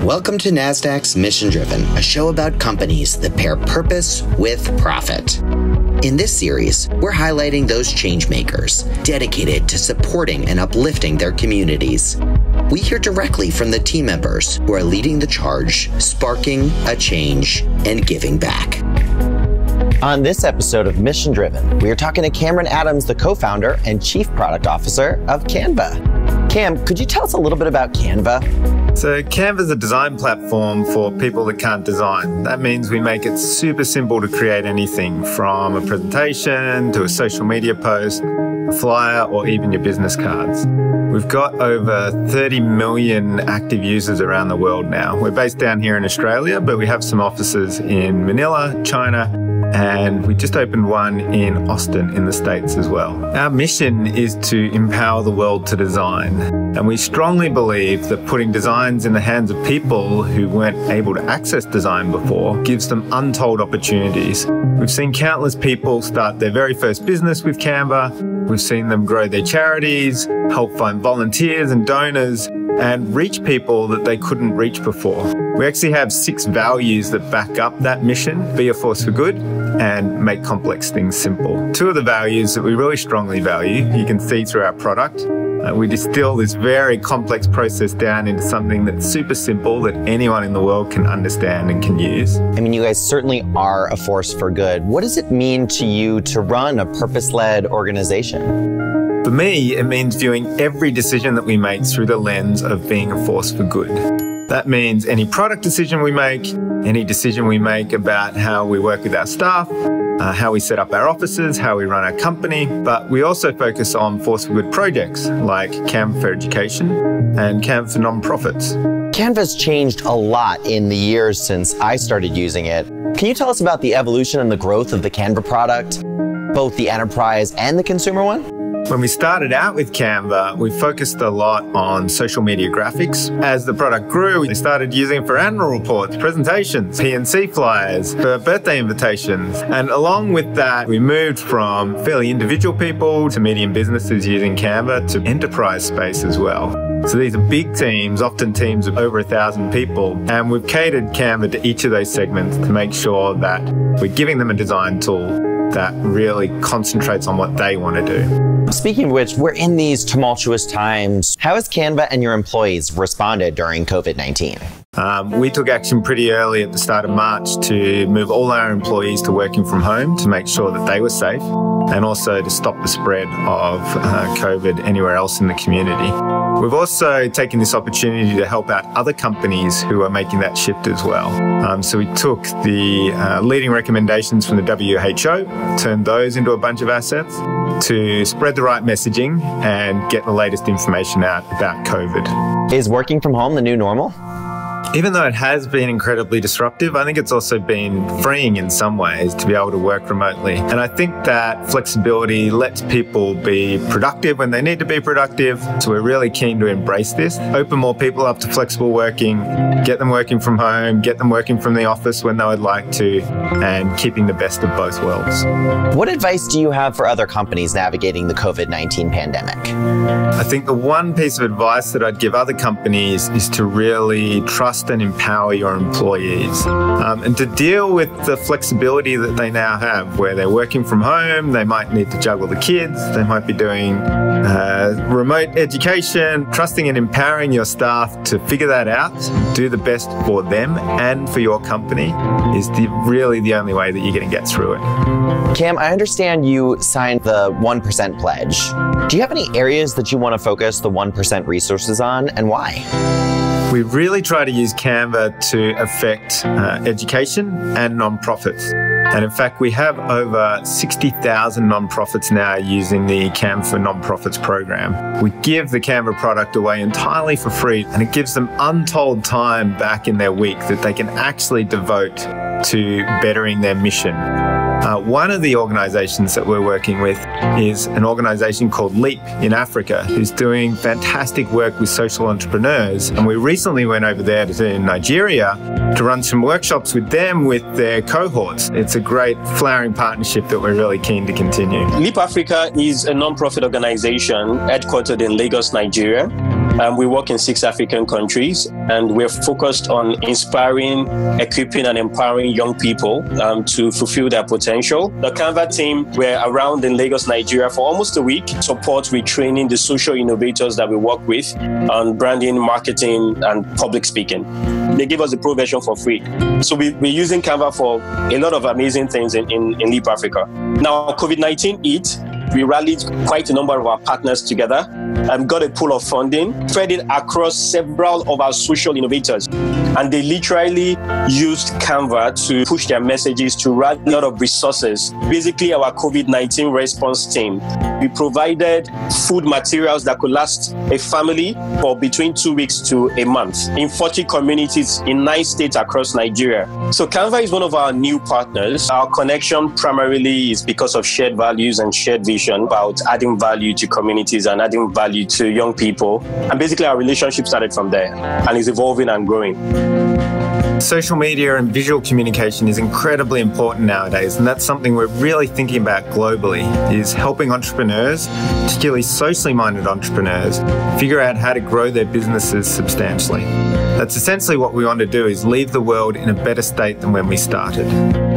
Welcome to NASDAQ's Mission Driven, a show about companies that pair purpose with profit. In this series, we're highlighting those change makers dedicated to supporting and uplifting their communities. We hear directly from the team members who are leading the charge, sparking a change, and giving back. On this episode of Mission Driven, we are talking to Cameron Adams, the co-founder and chief product officer of Canva. Cam, could you tell us a little bit about Canva? So Canva is a design platform for people that can't design. That means we make it super simple to create anything from a presentation to a social media post, a flyer, or even your business cards. We've got over 30 million active users around the world now. We're based down here in Australia, but we have some offices in Manila, China, and we just opened one in Austin in the States as well. Our mission is to empower the world to design. And we strongly believe that putting designs in the hands of people who weren't able to access design before gives them untold opportunities. We've seen countless people start their very first business with Canva. We've seen them grow their charities, help find volunteers and donors, and reach people that they couldn't reach before. We actually have 6 values that back up that mission: be a force for good and make complex things simple. 2 of the values that we really strongly value, you can see through our product. We distill this very complex process down into something that's super simple that anyone in the world can understand and can use. I mean, you guys certainly are a force for good. What does it mean to you to run a purpose-led organization? For me, it means viewing every decision that we make through the lens of being a force for good. That means any product decision we make, any decision we make about how we work with our staff, how we set up our offices, how we run our company, but we also focus on Force for Good projects like Canva for Education and Canva for Nonprofits. Canva's changed a lot in the years since I started using it. Can you tell us about the evolution and the growth of the Canva product, both the enterprise and the consumer one? When we started out with Canva, we focused a lot on social media graphics. As the product grew, we started using it for annual reports, presentations, PNC flyers, for birthday invitations. And along with that, we moved from fairly individual people to medium businesses using Canva to enterprise space as well. So these are big teams, often teams of over 1,000 people, and we've catered Canva to each of those segments to make sure that we're giving them a design tool that really concentrates on what they want to do. Speaking of which, we're in these tumultuous times. How has Canva and your employees responded during COVID-19? We took action pretty early at the start of March to move all our employees to working from home to make sure that they were safe and also to stop the spread of COVID anywhere else in the community. We've also taken this opportunity to help out other companies who are making that shift as well. So we took the leading recommendations from the WHO, turned those into a bunch of assets to spread the right messaging and get the latest information out about COVID. Is working from home the new normal? Even though it has been incredibly disruptive, I think it's also been freeing in some ways to be able to work remotely. And I think that flexibility lets people be productive when they need to be productive. So we're really keen to embrace this, open more people up to flexible working, get them working from home, get them working from the office when they would like to, and keeping the best of both worlds. What advice do you have for other companies navigating the COVID-19 pandemic? I think the one piece of advice that I'd give other companies is to really trust and empower your employees and to deal with the flexibility that they now have where they're working from home, they might need to juggle the kids, they might be doing remote education. Trusting and empowering your staff to figure that out, do the best for them and for your company is really the only way that you're going to get through it. Cam, I understand you signed the 1% pledge. Do you have any areas that you want to focus the 1% resources on and why? We really try to use Canva to affect education and nonprofits. And in fact, we have over 60,000 nonprofits now using the Canva for Nonprofits program. We give the Canva product away entirely for free, and it gives them untold time back in their week that they can actually devote to bettering their mission. One of the organizations that we're working with is an organization called Leap in Africa, who's doing fantastic work with social entrepreneurs. And we recently went over there to Nigeria to run some workshops with them with their cohorts. It's a great flowering partnership that we're really keen to continue. Leap Africa is a non-profit organization headquartered in Lagos, Nigeria. We work in 6 African countries, and we're focused on inspiring, equipping, and empowering young people to fulfill their potential. The Canva team, we're around in Lagos, Nigeria for almost a week, support retraining the social innovators that we work with on branding, marketing, and public speaking. They give us the pro version for free. So we're using Canva for a lot of amazing things in Leap Africa. Now, COVID-19 hit. We rallied quite a number of our partners together and got a pool of funding, spread it across several of our social innovators. And they literally used Canva to push their messages, to rally a lot of resources. Basically, our COVID-19 response team, we provided food materials that could last a family for between 2 weeks to a month in 40 communities in 9 states across Nigeria. So Canva is one of our new partners. Our connection primarily is because of shared values and shared vision about adding value to communities and adding value to young people. And basically our relationship started from there and is evolving and growing. Social media and visual communication is incredibly important nowadays, and that's something we're really thinking about globally, is helping entrepreneurs, particularly socially minded entrepreneurs, figure out how to grow their businesses substantially. That's essentially what we want to do, is leave the world in a better state than when we started.